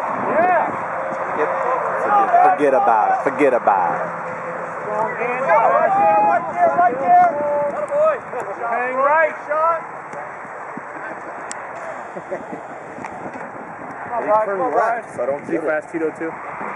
Forget about it. Forget about it. Right there. Hang right, shot. They turn left, so I don't Is he fast Tito too?